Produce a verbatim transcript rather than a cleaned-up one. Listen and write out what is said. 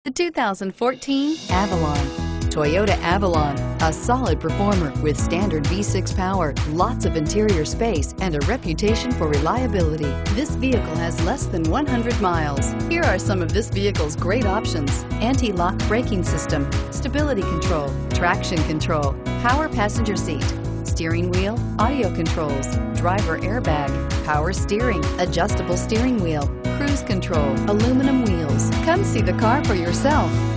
The two thousand fourteen Avalon. Toyota Avalon, a solid performer with standard V six power, lots of interior space, and a reputation for reliability. This vehicle has less than one hundred miles. Here are some of this vehicle's great options: anti-lock braking system, stability control, traction control, power passenger seat, steering wheel audio controls, driver airbag, power steering, adjustable steering wheel, cruise control, aluminum wheels. Come see the car for yourself.